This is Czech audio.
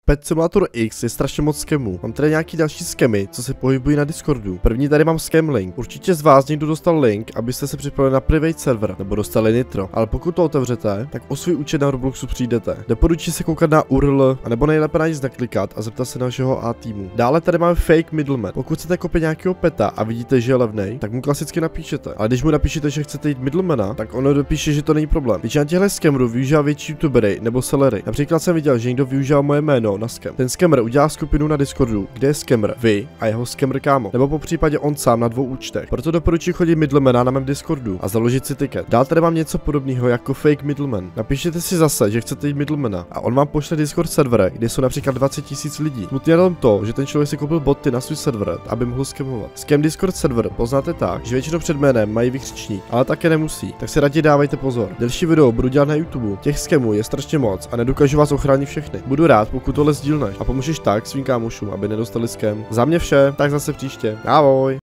Pet Simulator X je strašně moc skemů. Mám tady nějaký další skemy, co se pohybují na Discordu. První tady mám scam link. Určitě z vás někdo dostal link, abyste se připojili na private server nebo dostali nitro. Ale pokud to otevřete, tak o svůj účet na Robloxu přijdete. Doporučuji se koukat na URL, anebo nejlépe na nic naklikat a zeptat se našeho A týmu. Dále tady máme fake middleman. Pokud chcete koupit nějakého peta a vidíte, že je levnej, tak mu klasicky napíšete. Ale když mu napíšete, že chcete jít middlemana, tak ono dopíše, že to není problém. Většina těchto scammerů využívá větší youtubery nebo sellery. Například jsem viděl, že někdo využíval moje jméno na scam. Ten scammer udělá skupinu na Discordu, kde je scammer vy a jeho scammer kámo, nebo po případě on sám na 2 účtech. Proto doporučuji chodit middlemana na mém Discordu a založit si ticket. Dál tady mám něco podobného jako fake middleman. Napíšete si zase, že chcete jít middlemana a on vám pošle Discord servery, kde jsou například 20 000 lidí. Smutně jenom to, že ten člověk si koupil boty na svůj server, aby mohl scamovat. Scam Discord server poznáte tak, že většinou před jménem mají vykřičník, ale také nemusí. Tak si raději dávajte pozor. Další video budu dělat na YouTube. Těch scamů je strašně moc a nedokážu vás ochránit všechny. Budu rád, pokud tohle sdílneš a pomůžeš tak svým kámošům, aby nedostali scam. Za mě vše, tak zase příště. Ahoj.